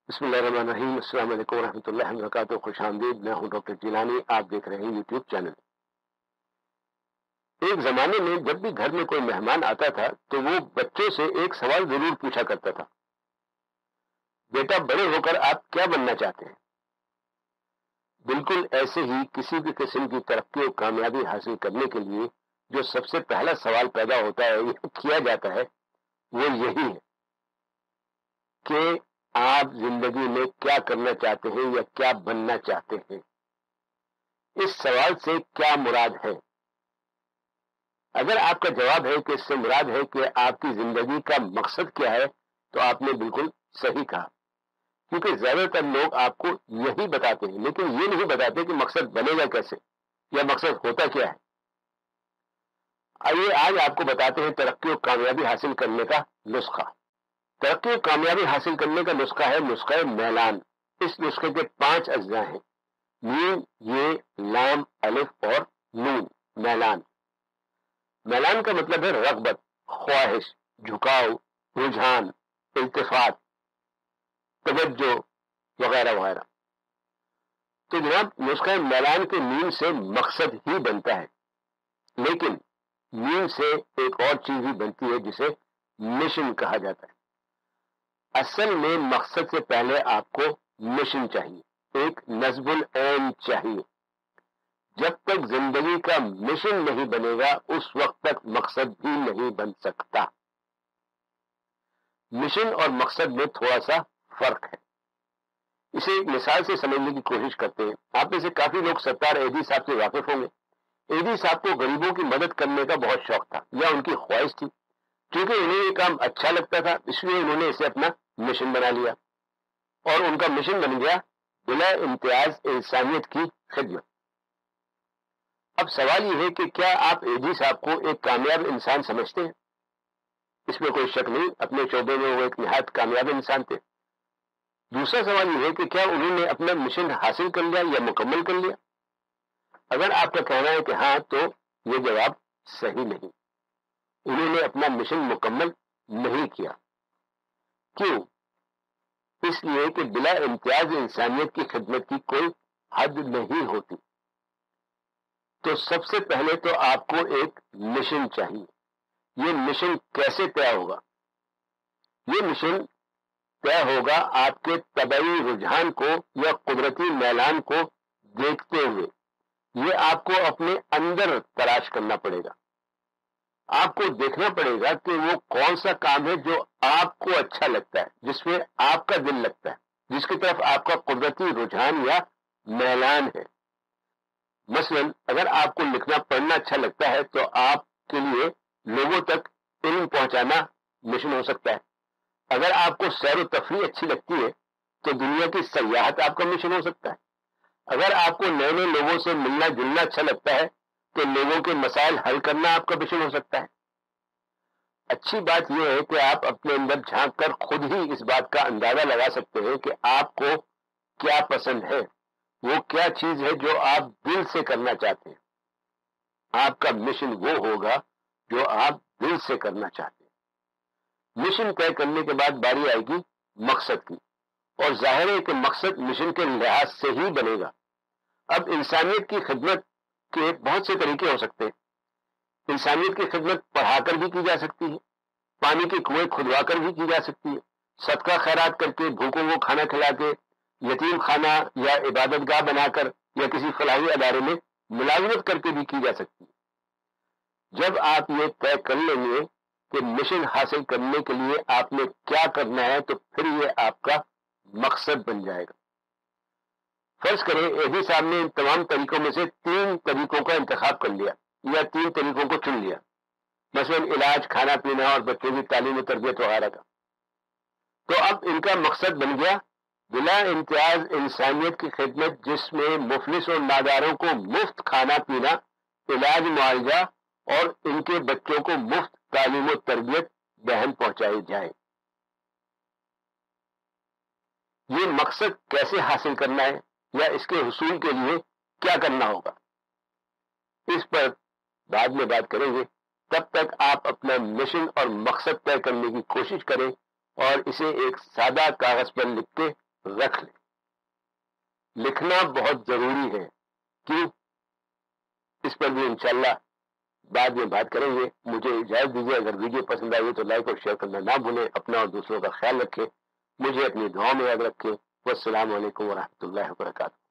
بسم اللہ الرحمن الرحیم۔ السلام علیکم ورحمۃ اللہ وبرکاتہ۔ خوش آمدید، میں ہوں ڈاکٹر جیلانی، آپ دیکھ رہے ہیں یوٹیوب چینل۔ ایک زمانے میں جب بھی گھر میں کوئی مہمان آتا تھا تو وہ بچوں سے ایک سوال ضرور پوچھا کرتا تھا، بیٹا بڑے ہو کر آپ کیا بننا چاہتے ہیں؟ بالکل ایسے ہی کسی بھی قسم کی ترقی اور کامیابی حاصل کرنے کے لیے جو سب سے پہلا سوال پیدا ہوتا ہے یا کیا جاتا ہے وہ یہی ہے کہ آپ زندگی میں کیا کرنا چاہتے ہیں یا کیا بننا چاہتے ہیں۔ اس سوال سے کیا مراد ہے؟ اگر آپ کا جواب ہے کہ اس سے مراد ہے کہ آپ کی زندگی کا مقصد کیا ہے تو آپ نے بالکل صحیح کہا، کیونکہ زیادہ تر لوگ آپ کو یہی بتاتے ہیں لیکن یہ نہیں بتاتے کہ مقصد بنے گا کیسے یا مقصد ہوتا کیا ہے۔ آئیے آج آپ کو بتاتے ہیں ترقی اور کامیابی حاصل کرنے کا نسخہ۔ ترقی اور کامیابی حاصل کرنے کا نسخہ ہے نسخہ میلان۔ اس نسخے کے 5 اجزاء ہیں: میم، یہ، لام، الف اور نون۔ میلان میلان کا مطلب ہے رغبت، خواہش، جھکاؤ، رجحان، التفات، توجہ وغیرہ وغیرہ۔ تو جناب نسخہ میلان کے میم سے مقصد ہی بنتا ہے، لیکن میم سے ایک اور چیز بھی بنتی ہے جسے مشن کہا جاتا ہے۔ اصل میں مقصد سے پہلے آپ کو مشن چاہیے، ایک نصب العین چاہیے۔ جب تک زندگی کا مشن نہیں بنے گا اس وقت تک مقصد بھی نہیں بن سکتا۔ مشن اور مقصد میں تھوڑا سا فرق ہے، اسے ایک مثال سے سمجھنے کی کوشش کرتے ہیں۔ آپ میں سے کافی لوگ ستار ایدھی صاحب سے واقف ہوں گے۔ ایدھی صاحب کو غریبوں کی مدد کرنے کا بہت شوق تھا یا ان کی خواہش تھی، کیونکہ انہیں یہ کام اچھا لگتا تھا، اس لیے انہوں نے اسے اپنا مشن بنا لیا اور ان کا مشن بن گیا بلا امتیاز انسانیت کی خدمت۔ اب سوال یہ ہے کہ کیا آپ ایدھی صاحب کو ایک کامیاب انسان سمجھتے ہیں؟ اس میں کوئی شک نہیں، اپنے شعبے میں وہ ایک نہایت کامیاب انسان تھے۔ دوسرا سوال یہ ہے کہ کیا انہوں نے اپنا مشن حاصل کر لیا یا مکمل کر لیا؟ اگر آپ کا کہنا ہے کہ ہاں تو یہ جواب صحیح نہیں، انہوں نے اپنا مشن مکمل نہیں کیا۔ کیوں؟ اس لیے کہ بلا امتیاز انسانیت کی خدمت کی کوئی حد نہیں ہوتی۔ تو سب سے پہلے تو آپ کو ایک مشن چاہیے۔ یہ مشن کیسے طے ہوگا؟ یہ مشن طے ہوگا آپ کے طبعی رجحان کو یا قدرتی میلان کو دیکھتے ہوئے۔ یہ آپ کو اپنے اندر تلاش کرنا پڑے گا۔ آپ کو دیکھنا پڑے گا کہ وہ کون سا کام ہے جو آپ کو اچھا لگتا ہے، جس میں آپ کا دل لگتا ہے، جس کی طرف آپ کا قدرتی رجحان یا میلان ہے۔ مثلا اگر آپ کو لکھنا پڑھنا اچھا لگتا ہے تو آپ کے لیے لوگوں تک علم پہنچانا مشن ہو سکتا ہے۔ اگر آپ کو سیر و تفریح اچھی لگتی ہے تو دنیا کی سیاحت آپ کا مشن ہو سکتا ہے۔ اگر آپ کو نئے نئے لوگوں سے ملنا جلنا اچھا لگتا ہے تو لوگوں کے مسائل حل کرنا آپ کا مشن ہو سکتا ہے۔ اچھی بات یہ ہے کہ آپ اپنے اندر جھانک کر خود ہی اس بات کا اندازہ لگا سکتے ہیں کہ آپ کو کیا پسند ہے، وہ کیا چیز ہے جو آپ دل سے کرنا چاہتے ہیں۔ آپ کا مشن وہ ہوگا جو آپ دل سے کرنا چاہتے ہیں۔ مشن طے کرنے کے بعد باری آئے گی مقصد کی، اور ظاہر ہے کہ مقصد مشن کے لحاظ سے ہی بنے گا۔ اب انسانیت کی خدمت کے بہت سے طریقے ہو سکتے ہیں۔ انسانیت کی خدمت پڑھا کر بھی کی جا سکتی ہے، پانی کے کنویں کھدوا کر بھی کی جا سکتی ہے، صدقہ خیرات کر کے، بھوکوں کو کھانا کھلا کے، یتیم خانہ یا عبادت گاہ بنا کر یا کسی فلاحی ادارے میں ملازمت کر کے بھی کی جا سکتی ہے۔ جب آپ یہ طے کر لیں گے کہ مشن حاصل کرنے کے لیے آپ نے کیا کرنا ہے تو پھر یہ آپ کا مقصد بن جائے گا۔ فرض کریں ایدھی صاحب نے ان تمام طریقوں میں سے 3 طریقوں کا انتخاب کر لیا یا 3 طریقوں کو چن لیا، مثلا علاج، کھانا پینا اور بچوں کی تعلیم و تربیت وغیرہ کا۔ تو اب ان کا مقصد بن گیا بلا امتیاز انسانیت کی خدمت، جس میں مفلس اور ناداروں کو مفت کھانا پینا، علاج، معالجہ اور ان کے بچوں کو مفت تعلیم و تربیت بہن پہنچائی جائے۔ یہ مقصد کیسے حاصل کرنا ہے یا اس کے حصول کے لیے کیا کرنا ہوگا، اس پر بعد میں بات کریں گے۔ تب تک آپ اپنا مشن اور مقصد طے کرنے کی کوشش کریں اور اسے ایک سادہ کاغذ پر لکھ کے رکھ لیں. لکھنا بہت ضروری ہے. کیوں؟ اس پر بھی انشاءاللہ بعد میں بات کریں گے. مجھے اجازت دیجیے. اگر ویڈیو پسند آئی تو لائک اور شیئر کرنا نہ بھولیں. اپنا اور دوسروں کا خیال رکھیں. مجھے اپنی دعاؤں میں یاد رکھیں. والسلام علیکم ورحمۃ اللہ وبرکاتہ.